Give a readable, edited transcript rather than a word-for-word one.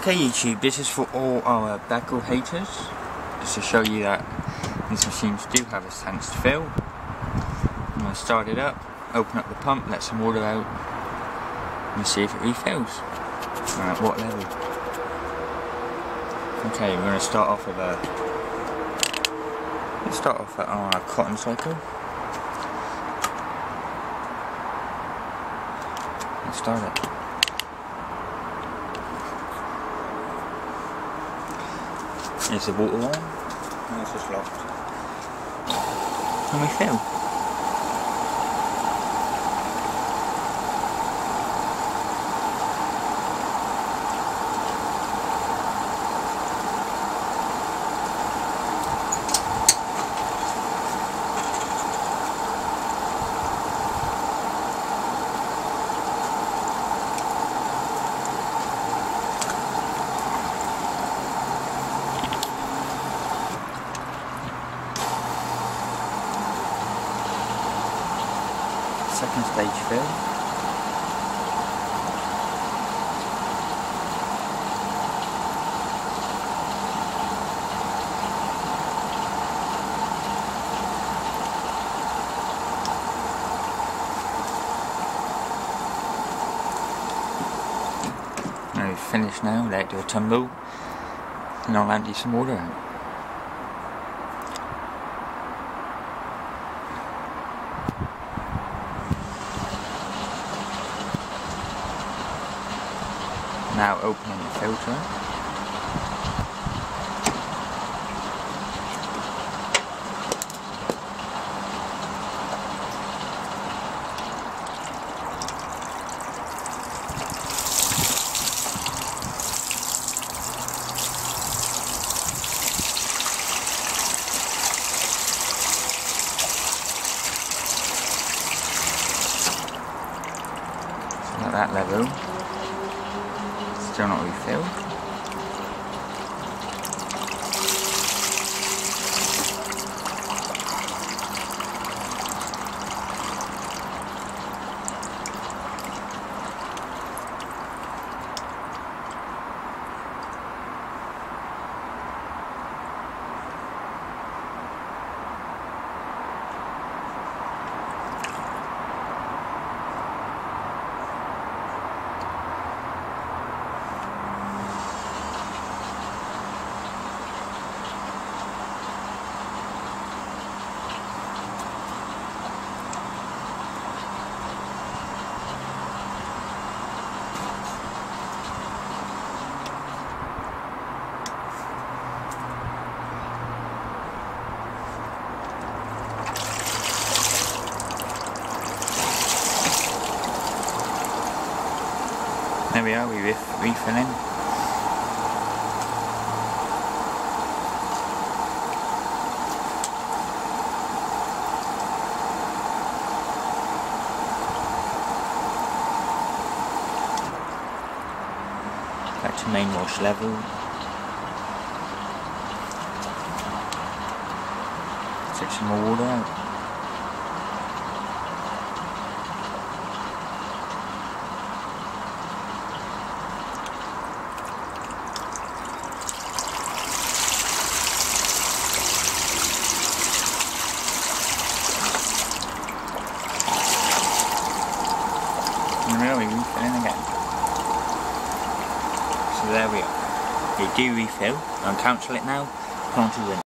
Okay YouTube, this is for all our Beko haters, just to show you that these machines do have a chance to fill. I'm going to start it up, open up the pump, let some water out, and see if it refills, and at what level. Okay, we're going to start off with on our cotton cycle. Let's start it. There's the water line, and it's just locked. And we fill. Second stage fill. Now we've finished now, let it do a tumble, and I'll empty some water out. Now opening the filter. So at that level. Still not refilled. There we are, we're refilling. Back to main wash level. Take some more water out. And really refilling again. So there we are. They do refill. I'll cancel it now. On to the